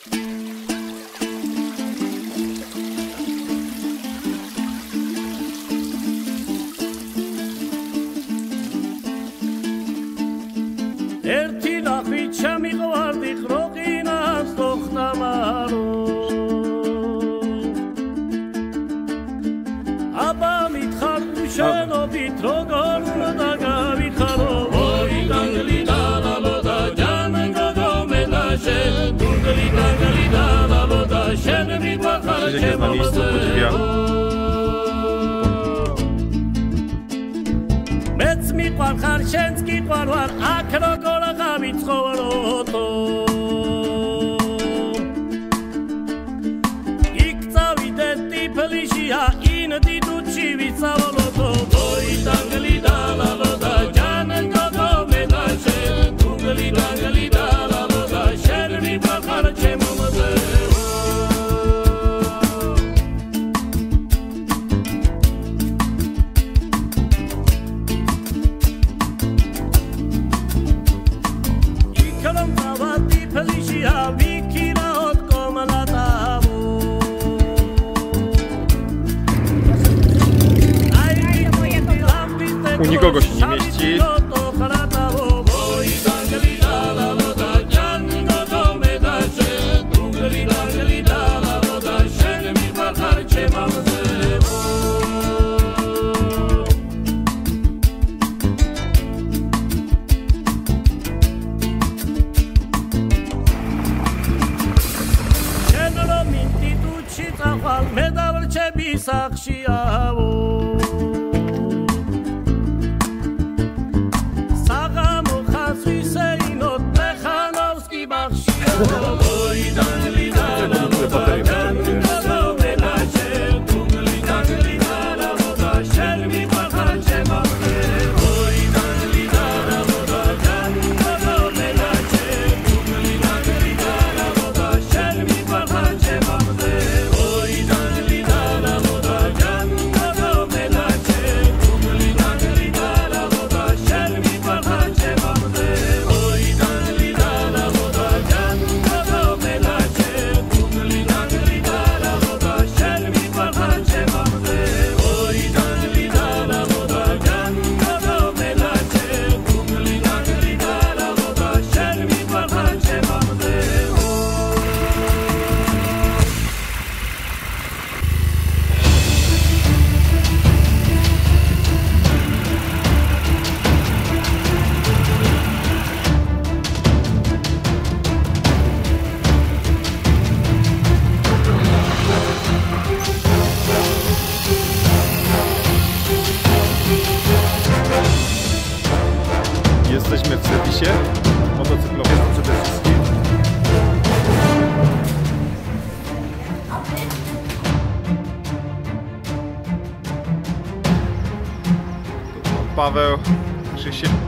ერთი ნახვით შემიყვარდი ყროყინას დოხტამარო აბა მითხარ უშენობით როგორ უნდა გავიხარო ოი დანგლი დალალოდა ჯანგო გომედაშე დუნგლი დანგლი დალალოდა შენ მიყვარხარ ჩემოზე მეც მიყვარხარ შენც გიყვარვარ აქ როგორ გავიცხოვროთო იქ წავიდე ტიფლისშია ინდი დუჩი ვიცავლოთო ოი დანგლი დალალოდა ჯანგო გომედაშე დუნგლი დანგლი დალალოდა შენ მიყვარხარ ჩემოზე U nikogo się nie mieści. Jesteśmy w serwisie motocyklowym przede wszystkim. Paweł, Krzysiek.